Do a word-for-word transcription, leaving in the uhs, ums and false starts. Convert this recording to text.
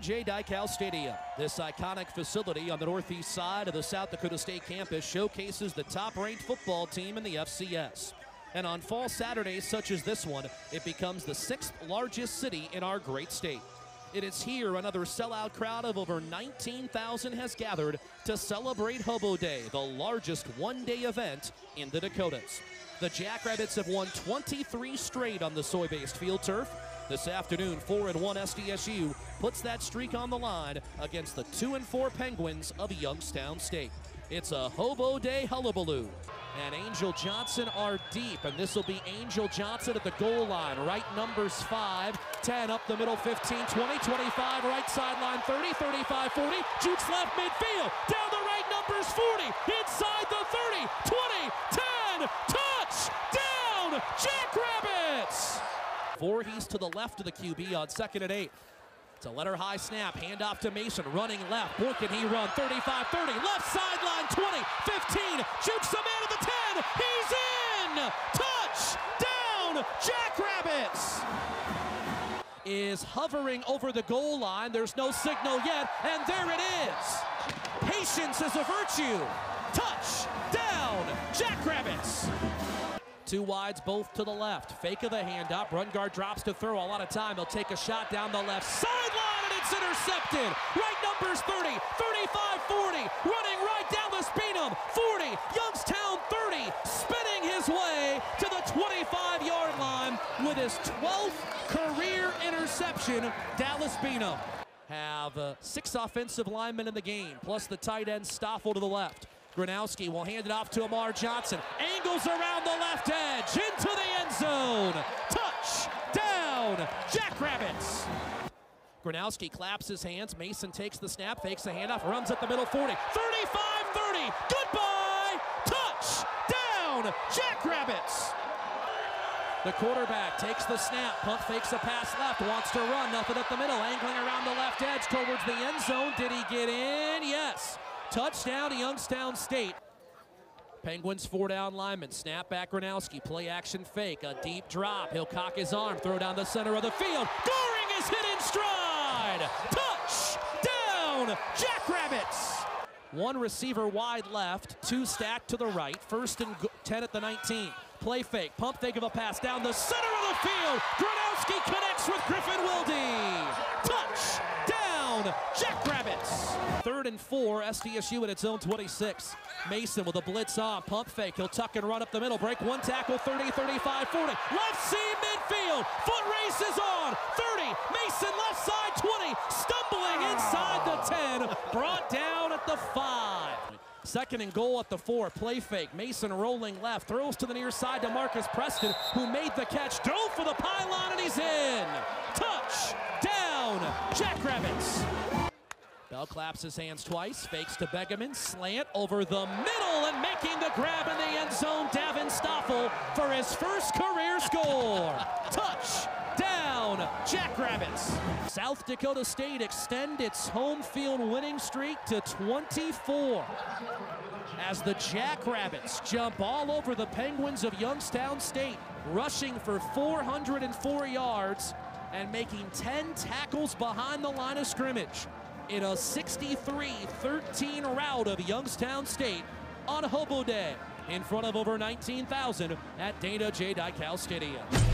J. Dykow Stadium. This iconic facility on the northeast side of the South Dakota State campus showcases the top-ranked football team in the F C S. And on fall Saturdays such as this one, it becomes the sixth largest city in our great state. It is here another sellout crowd of over nineteen thousand has gathered to celebrate Hobo Day, the largest one-day event in the Dakotas. The Jackrabbits have won twenty-three straight on the soy-based field turf. This afternoon, four and one S D S U puts that streak on the line against the two and four Penguins of Youngstown State. It's a Hobo Day hullabaloo. And Angel Johnson are deep, and this will be Angel Johnson at the goal line. Right numbers five, ten up the middle, fifteen, twenty, twenty-five, right sideline, thirty, thirty-five, forty, shoots left midfield, down the right numbers, forty, inside the thirty, twenty, ten, touchdown, Jackrabbits! Voorhees to the left of the Q B on second and eight. It's a letter high snap, handoff to Mason, running left. Boy, can he run, thirty-five, thirty, left sideline, twenty, fifteen, shoots the man at the ten, he's in! Touchdown, Jackrabbits! Is hovering over the goal line, there's no signal yet, and there it is! Patience is a virtue! Touchdown, Jackrabbits! Two wides, both to the left. Fake of the handoff. Run guard drops to throw. A lot of time. He'll take a shot down the left sideline, and it's intercepted. Right numbers thirty, thirty-five, forty. Running right down the Speenum. forty, Youngstown thirty. Spinning his way to the twenty-five yard line with his twelfth career interception. Dallas Speenum have uh, six offensive linemen in the game, plus the tight end Stoffel to the left. Gronowski will hand it off to Amar Johnson. Angles around the left edge, into the end zone. Touchdown, Jackrabbits! Gronowski claps his hands. Mason takes the snap, fakes the handoff, runs up the middle, forty, thirty-five, thirty. Goodbye! Touchdown, Jackrabbits! The quarterback takes the snap, pump fakes a pass left, wants to run, nothing at the middle, angling around the left edge towards the end zone. Did he get in? Yes. Touchdown to Youngstown State. Penguins four down lineman, snap back Gronowski, play action fake, a deep drop. He'll cock his arm, throw down the center of the field. Goring is hit in stride. Touchdown, Jackrabbits! One receiver wide left, two stacked to the right, first and ten at the nineteen. Play fake, pump fake of a pass down the center of the field. Gronowski connects with Griffin Wilde. Touchdown, Jackrabbits! Third and four, S D S U at its own twenty-six. Mason with a blitz on, pump fake, he'll tuck and run up the middle, break one tackle, thirty, thirty-five, forty. Left seam midfield, foot race is on, thirty, Mason left side, twenty, stumbling inside the ten, brought down at the five. Second and goal at the four, play fake, Mason rolling left, throws to the near side to Marcus Preston, who made the catch, dove for the pylon, and he's in. Touchdown, Jackrabbits! Bell claps his hands twice, fakes to Begeman, slant over the middle, and making the grab in the end zone, Davin Stoffel for his first career score. Touchdown, Jackrabbits! South Dakota State extend its home field winning streak to twenty-four as the Jackrabbits jump all over the Penguins of Youngstown State, rushing for four hundred four yards and making ten tackles behind the line of scrimmage in a sixty-three thirteen rout of Youngstown State on Hobo Day in front of over nineteen thousand at Dana J. Dykow Stadium.